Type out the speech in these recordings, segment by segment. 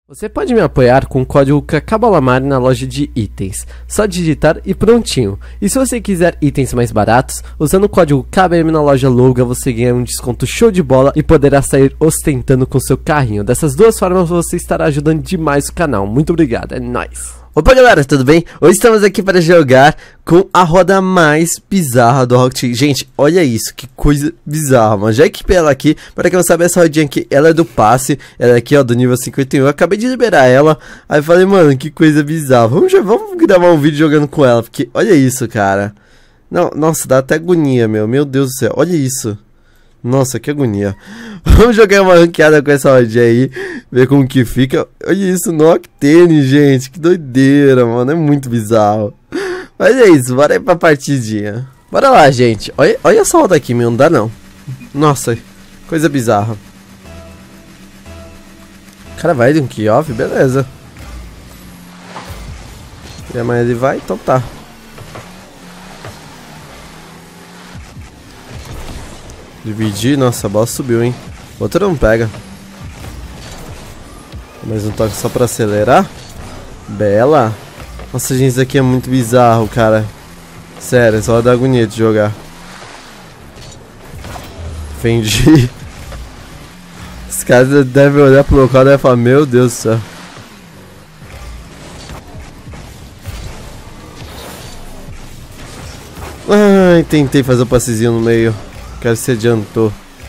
Você pode me apoiar com o código CACABOLAMARI na loja de itens. Só digitar e prontinho. E se você quiser itens mais baratos, usando o código KBM na loja Loga, você ganha um desconto show de bola e poderá sair ostentando com seu carrinho. Dessas duas formas você estará ajudando demais o canal. Muito obrigado, é nóis! Opa galera, tudo bem? Hoje estamos aqui para jogar com a roda mais bizarra do Rocket League. Gente, olha isso, que coisa bizarra, mano. Já equipei ela aqui, para quem não sabe, essa rodinha aqui, ela é do passe. Ela é aqui, ó, do nível 51, eu acabei de liberar ela. Aí falei, mano, que coisa bizarra. Vamos gravar um vídeo jogando com ela, porque olha isso, cara. Não, nossa, dá até agonia, meu Deus do céu, olha isso. Nossa, que agonia. Vamos jogar uma ranqueada com essa rodinha aí, ver como que fica. Olha isso no Octane, gente. Que doideira, mano. É muito bizarro. Mas é isso, bora aí pra partidinha. Bora lá, gente. Olha essa roda aqui, meu. Não dá, não. Nossa, coisa bizarra. O cara vai de um key-off, beleza. Mas ele vai, então tá. Dividir, nossa, a bola subiu, hein. Outra não pega. Mais um toque só pra acelerar. Bela. Nossa, gente, isso aqui é muito bizarro, cara. Sério, só dá agonia de jogar. Defendi. Os caras devem olhar pro local e devem falar, meu Deus do céu. Ai, tentei fazer o passezinho no meio. O cara se adiantou.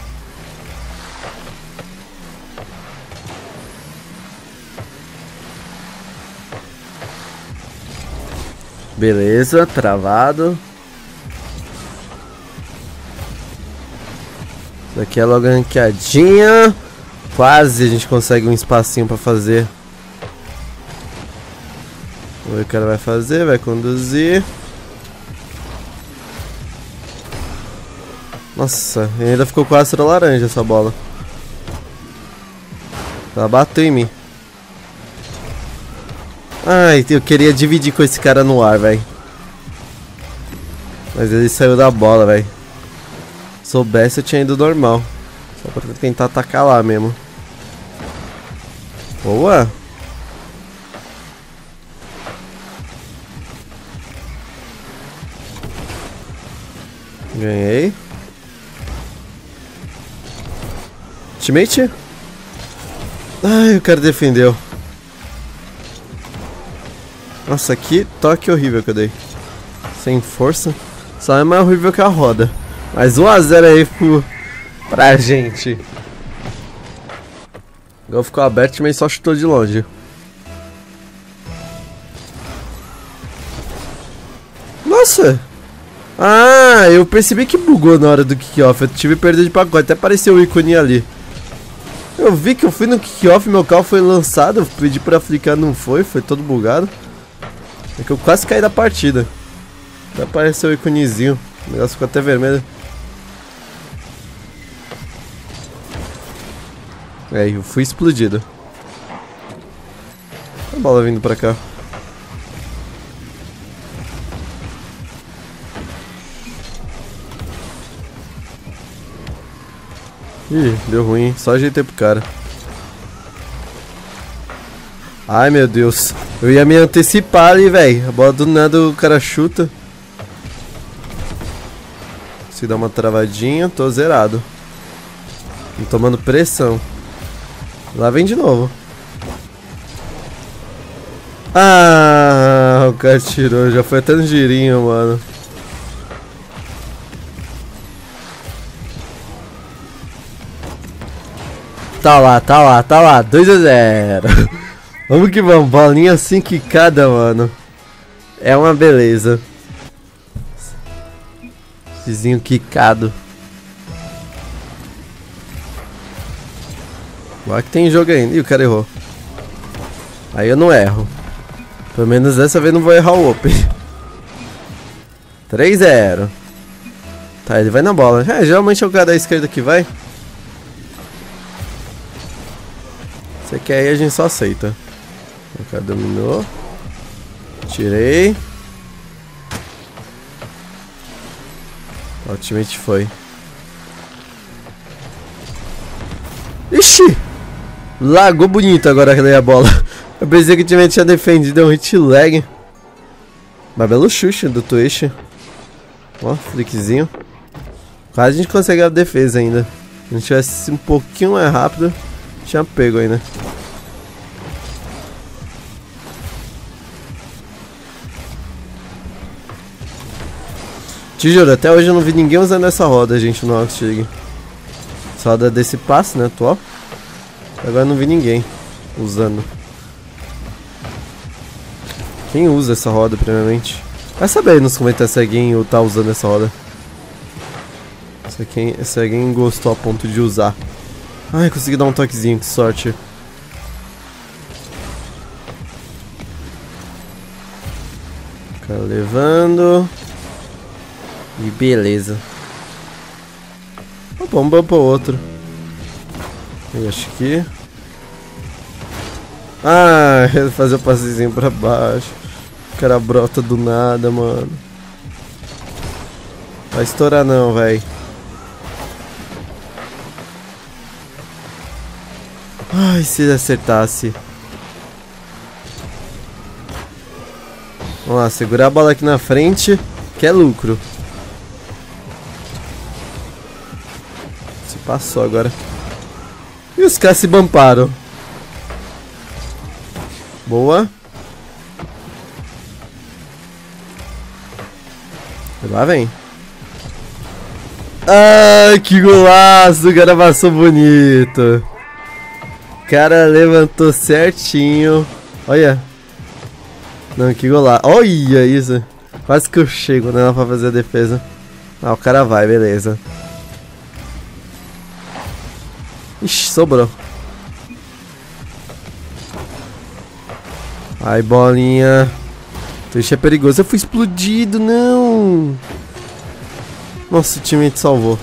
Beleza, travado. Isso aqui é logo ranqueadinha. Quase a gente consegue um espacinho pra fazer. Vamos ver o que o cara vai fazer, vai conduzir. Nossa, ainda ficou com astro laranja essa bola. Ela bateu em mim. Ai, eu queria dividir com esse cara no ar, velho. Mas ele saiu da bola, velho. Se soubesse, eu tinha ido normal. Só pra tentar atacar lá mesmo. Boa! Ganhei. Ultimate? Ai, o cara defendeu. Nossa, que toque horrível que eu dei. Sem força. Só é mais horrível que a roda. Mas 1 a 0 aí pra gente. O gol ficou aberto, mas só chutou de longe. Nossa! Ah, eu percebi que bugou na hora do kickoff. Eu tive perda de pacote. Até apareceu o ícone ali. Eu vi que eu fui no kickoff, meu carro foi lançado, eu pedi pra flicar, não foi todo bugado. É que eu quase caí da partida. Até apareceu o iconezinho, o negócio ficou até vermelho. É, eu fui explodido. A bola vindo pra cá. Ih, deu ruim, só ajeitei pro cara. Ai meu Deus, eu ia me antecipar ali, velho. A bola do nada o cara chuta. Se dá uma travadinha, tô zerado. Tô tomando pressão. Lá vem de novo. Ah, o cara tirou, já foi até no girinho, mano. Tá lá, 2 a 0. Vamos que vamos, bolinha assim quicada, mano. É uma beleza. Vizinho quicado. Agora que tem jogo ainda. Ih, o cara errou. Aí eu não erro. Pelo menos dessa vez não vou errar o open. 3 a 0. Tá, ele vai na bola. É, geralmente é o cara da esquerda que vai. Você quer aí, a gente só aceita. O cara dominou. Tirei. O ultimate foi. Ixi! Lagou bonito agora que a bola. Eu pensei que o time tinha defendido, deu um hit lag. Mas belo chute do Twitch. Ó, flickzinho. Quase a gente consegue a defesa ainda. Se a gente tivesse um pouquinho mais rápido, tinha pego ainda. Te juro, até hoje eu não vi ninguém usando essa roda, gente, no Rocket League. Essa roda desse passe, né, atual. Agora eu não vi ninguém usando. Quem usa essa roda, primeiramente? Vai saber aí nos comentários se alguém tá usando essa roda. Se alguém gostou a ponto de usar. Ai, consegui dar um toquezinho, que sorte. Fica levando. E beleza. Vamos para o outro. Eu acho que... Ah, ele fazer o passezinho pra baixo. O cara brota do nada, mano. Vai estourar não, véi. Ai, se ele acertasse. Vamos lá, segurar a bola aqui na frente, que é lucro. Se passou agora. E os caras se bamparam. Boa. Lá vem. Ai, que golaço. O cara passou bonito. O cara levantou certinho. Olha. Não, que golaço. Olha isso. Quase que eu chego, né, pra fazer a defesa. Ah, o cara vai, beleza. Ixi, sobrou. Ai, bolinha. Twitch é perigoso. Eu fui explodido, não. Nossa, o time te salvou.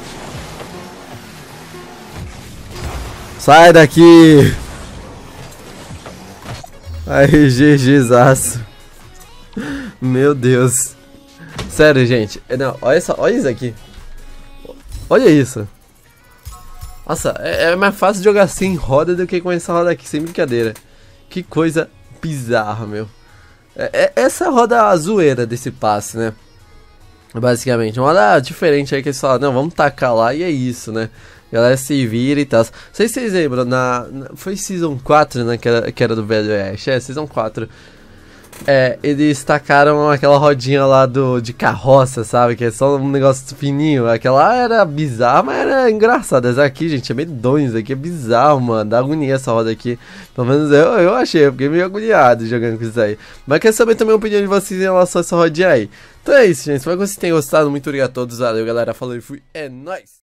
Sai daqui. Ai, GGzaço. Meu Deus. Sério, gente. Não, olha isso aqui. Olha isso. Nossa, é mais fácil jogar assim em roda do que com essa roda aqui, sem brincadeira. Que coisa bizarra, meu. Essa roda a zoeira desse passe, né? Basicamente, uma roda diferente aí que eles falam, não, vamos tacar lá e é isso, né? A galera se vira e tal. Não sei se vocês lembram, foi Season 4, né? Que era do Velho Oeste. É, Season 4. Eles tacaram aquela rodinha lá de carroça, sabe? Que é só um negócio fininho. Aquela lá era bizarra, mas era engraçada. Essa aqui, gente, é medonho. Isso aqui é bizarro, mano. Dá agonia essa roda aqui. Pelo menos eu achei, eu fiquei meio agoniado jogando com isso aí. Mas quero saber também a opinião de vocês em relação a essa rodinha aí. Então é isso, gente. Espero que vocês tenham gostado. Muito obrigado a todos. Valeu, galera. Falou e fui. É nóis!